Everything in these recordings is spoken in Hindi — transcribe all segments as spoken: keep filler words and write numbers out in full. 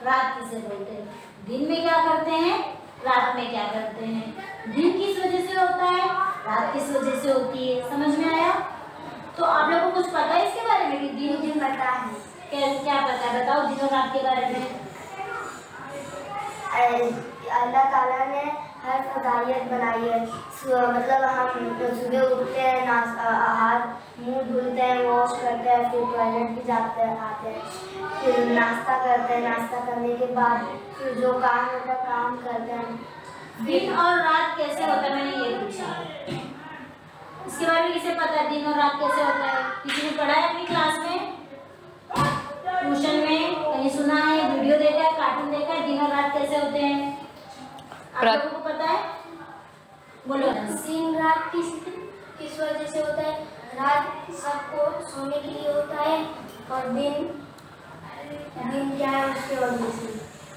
रात किसे बोलते हैं। दिन में क्या करते हैं, रात में क्या करते हैं। दिन किस वजह से होता है, रात किस वजह से होती है। समझ में आया? तो आप लोगों को कुछ पता है इसके बारे में कि दिन दिन पता है? क्या क्या पता है, बताओ दिन और रात के बारे में। अल्लाह ताला ने हर फदाइयत बनाई है। मतलब हम सुबह उठते हैं, नाश्ता हाथ मुंह धुलते हैं, वॉश करते हैं, फिर टॉयलेट भी जाते हैं, आते हैं, फिर नाश्ता करते हैं, नाश्ता करने के बाद फिर जो काम होता है काम करते हैं। दिन और रात कैसे होता है, मैंने ये पूछा। इसके बारे में किसे पता है दिन और रात कैसे होता है? किसी ने पढ़ा है अपनी क्लास में, ट्यूशन में, कहीं सुना है, वीडियो देखा है, कार्टून देखा है, दिन और रात कैसे होते हैं? आप लोगों को पता है? बोलो। दिन रात किस किस वजह से होता है? रात सबको सोने के लिए होता है और दिन दिन क्या है उसके वजह से।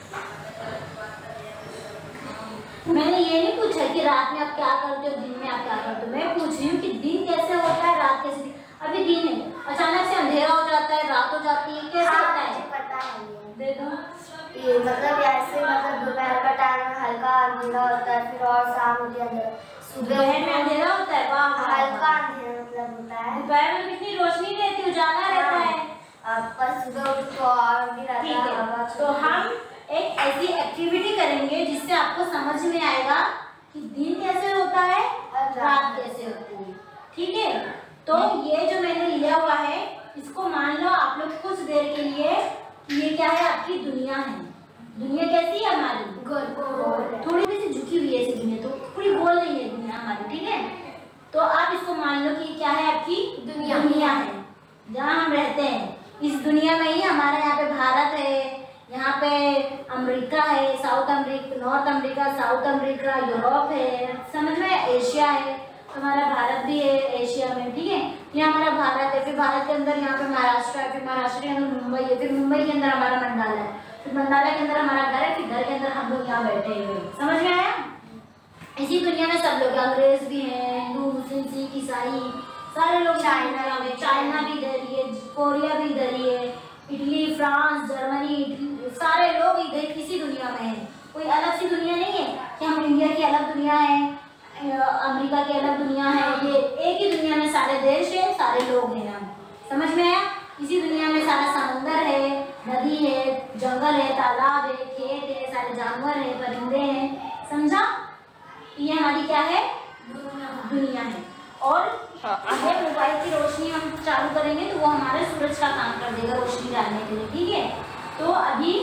मैंने ये नहीं पूछा कि रात में आप क्या करते हो, दिन में आप क्या करते हो। मैं पूछ रही हूँ कि दिन कैसे होता है, रात कैसे। अभी दिन है, अचानक से अंधेरा हो जाता है, रात हो जाती है, कैसे होता है? पता है दे दो। ये मतलब ऐसे मतलब दोपहर का टाइम हल्का अंधेरा होता है, फिर और शाम होती है, सुबह में अंधेरा होता है, वाह, हल्का अंधेरा मतलब होता है। दोपहर में कितनी रोशनी रहती है, उजाला रहता है, पर सुबह उठ तो और भी रहता है। तो हम एक ऐसी एक्टिविटी करेंगे जिससे आपको समझ में आएगा कि दिन कैसे होता है, रात कैसे होती है। ठीक है? तो ये जो मैंने लिया हुआ है, इसको मान लो आप लोग कुछ देर के लिए ये क्या है, आपकी दुनिया है। दुनिया कैसी है हमारी? गोल। थोड़ी सी झुकी हुई है ऐसी दुनिया, तो पूरी गोल नहीं है दुनिया हमारी। ठीक है? तो आप इसको मान लो कि क्या है, आपकी दुनिया दुनिया है जहाँ हम रहते हैं। इस दुनिया में ही हमारे यहाँ पे भारत है, यहाँ पे अमेरिका है, South America, North America, South America, Europe है, समझ में, एशिया है। तो हमारा भारत भी है एशिया में। ठीक है? ये हमारा भारत है। फिर भारत के अंदर यहाँ पे महाराष्ट्र है, फिर महाराष्ट्र के अंदर मुंबई है, फिर मुंबई के अंदर हमारा मंडाला है, फिर मंडाला के अंदर हमारा घर है, फिर घर के अंदर हम लोग यहाँ बैठे हुए। समझ में आया? इसी दुनिया में सब लोग, अंग्रेज भी हैं, हिंदू, मुस्लिम, सिख, ईसाई, सारे लोग। चाइना में, चाइना भी इधर ही है, कोरिया भी इधर ही है, इटली, फ्रांस, जर्मनी, सारे लोग इधर किसी दुनिया में हैं। कोई अलग सी दुनिया नहीं है कि हम इंडिया की अलग दुनिया है, अमेरिका की अलग दुनिया है। ये एक ही दुनिया में सारे देश है, सारे लोग हैं। हम समझ में आया? इसी दुनिया में सारा समंदर है, नदी है, जंगल है, तालाब है, खेत है, सारे जानवर है, परिंदे हैं। समझा? ये हमारी क्या है, दुनिया है। और ये मोबाइल की रोशनी हम चालू करेंगे तो वो हमारे सूरज का काम कर देगा रोशनी डालने के लिए। ठीक है? तो अभी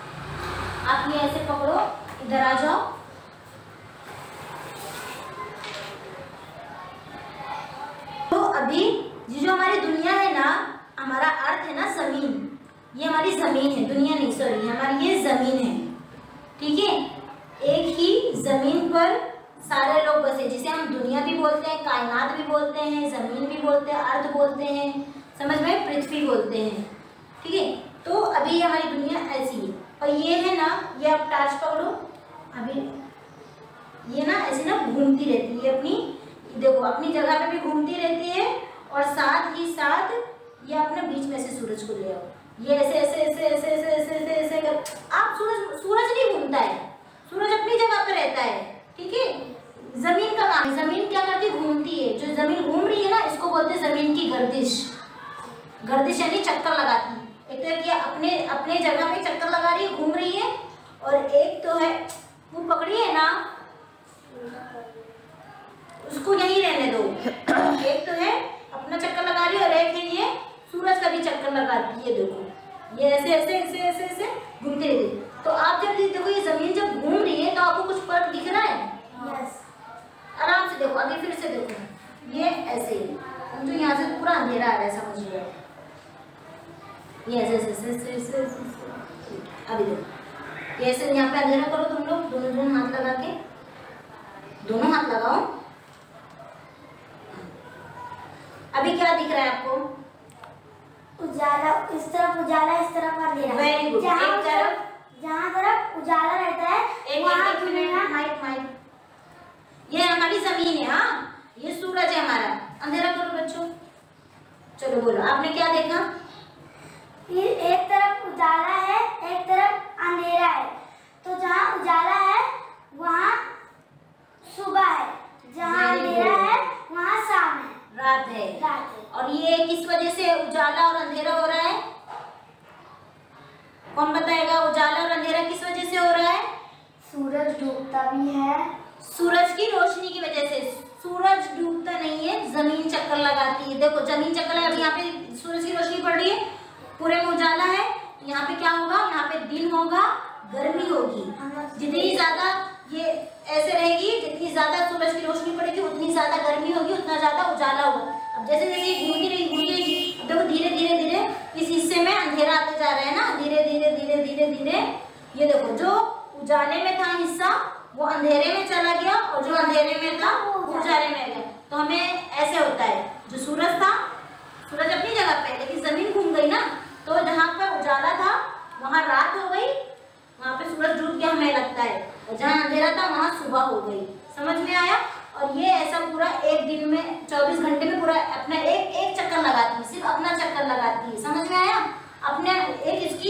आप ये ऐसे पकड़ो, इधर आ जाओ। तो अभी ये जो हमारी दुनिया है ना, हमारा अर्थ है ना जमीन, ये हमारी जमीन है, दुनिया नहीं, सॉरी, हमारी ये जमीन है। ठीक है? एक ही जमीन पर सारे लोग बसे, जिसे हम दुनिया भी बोलते हैं, कायनात भी बोलते हैं, जमीन भी बोलते हैं, अर्थ बोलते हैं, समझ में, पृथ्वी बोलते हैं। ठीक है? तो अभी हमारी दुनिया ऐसी है। और ये है ना, ये आप टार्च पकड़ो, अभी ये ना ऐसे ना घूमती रहती है, अपनी देखो अपनी जगह पे भी घूमती रहती है, और साथ ही साथ ये अपने बीच में से सूरज को ले आओ। ये ऐसे ऐसे ऐसे ऐसे ऐसे ऐसे ऐसे ऐसे कर, आप सूरज सूरज नहीं घूमता है, सूरज अपनी जगह पे रहता है। ठीक है? जमीन का काम, जमीन क्या करती है, घूमती है। जो जमीन घूम रही है ना, इसको बोलते हैं जमीन की गर्दिश। गर्दिश यानी चक्कर लगाती है। एक तो ये अपने अपने जगह पे चक्कर लगा रही है, घूम रही है, और एक तो है वो पकड़ी है ना, उसको यहीं रहने दो। एक तो है अपना चक्कर लगा रही है, और एक है ये सूरज का भी चक्कर लगाती है। देखो ये ऐसे ऐसे ऐसे ऐसे ऐसे घूमते रहते। तो आप जब देखो ये जमीन जब घूम रही है तो आपको कुछ फर्क दिख रहा है? यस। आराम से देखो, आगे फिर से देखो, ये ऐसे ही समझो, यहाँ से पूरा अंधेरा आ रहा है, समझ लो। ये ऐसे ऐसे ऐसे ऐसे ऐसे, अभी देखो ये ऐसे, यहाँ पे अंधेरा करो तुम लोग, दोनों दोनों हाथ लगा के, दोनों हाथ लगाओ। अभी क्या दिख रहा है आपको? उजाला, इस तरफ उजाला, इस तरफ अंधेरा। Very good. जहाँ तरफ जहाँ तरफ उजाला रहता है, एक वहाँ एक मिनट, माइक माइक, ये हमारी जमीन है। हाँ, ये सूरज है हमारा। अंधेरा करो बच्चों। बोलो आपने क्या देखा? फिर एक तरफ उजाला है, एक तरफ सूरज डूबता भी है। सूरज की रोशनी की वजह से। सूरज डूबता नहीं है, जमीन चक्कर लगाती है। देखो जमीन चक्कर लगा, यहाँ पे सूरज की रोशनी पड़ रही है, पूरे में उजाला है, यहाँ पे क्या होगा, यहाँ पे दिन होगा, गर्मी होगी। जितनी ज्यादा ये ऐसे रहेगी, जितनी ज्यादा सूरज की रोशनी पड़ेगी उतनी ज्यादा गर्मी होगी, उतना ज्यादा उजाला होगा। अब जैसे जैसे घूमती रही घूमती रही, देखो धीरे धीरे धीरे इस हिस्से में अंधेरा आते जा रहा है ना, धीरे धीरे धीरे धीरे धीरे। ये देखो जो उजाले में था हिस्सा वो अंधेरे में चला गया, और जो अंधेरे में था वो उजाले में आ गया। तो हमें ऐसे होता है, जो सूरज था, सूरज अपनी जगह पे, लेकिन जमीन घूम गई ना, तो जहाँ पर उजाला था वहाँ रात हो गई, वहाँ पे सूरज डूब गया हमें लगता है, और जहाँ अंधेरा था वहाँ सुबह हो गई। समझ में आया? और ये ऐसा पूरा एक दिन में चौबीस घंटे में पूरा अपना एक एक चक्कर लगाती है, सिर्फ अपना चक्कर लगाती है। समझ में आया? अपने एक इसकी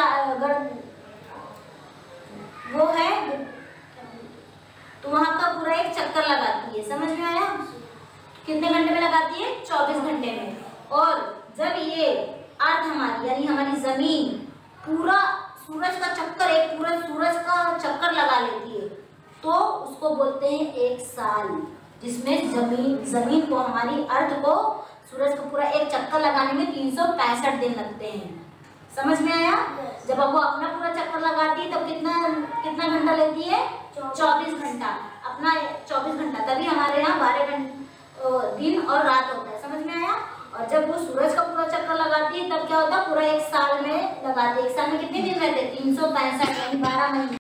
वो है, तो वहाँ का पूरा एक चक्कर लगाती है। समझ में आया? कितने घंटे में लगाती है? चौबीस घंटे में। और जब ये अर्थ हमारी यानी हमारी जमीन पूरा सूरज का चक्कर, एक पूरा सूरज का चक्कर लगा लेती है, तो उसको बोलते हैं एक साल, जिसमें जमीन जमीन को, हमारी अर्थ को सूरज को पूरा एक चक्कर लगाने में तीन सौ पैंसठ दिन लगते हैं। समझ में आया? जब वो अपना पूरा चक्कर लगाती है तब कितना कितना घंटा लेती है? चौबीस घंटा। अपना चौबीस घंटा, तभी हमारे यहाँ बारह घंटे दिन और रात होता है। समझ में आया? और जब वो सूरज का पूरा चक्कर लगाती है तब क्या होता है? पूरा एक साल में लगाती है। एक साल में कितने दिन रहते हैं? तीन सौ पैंसठ, यानी बारह महीने।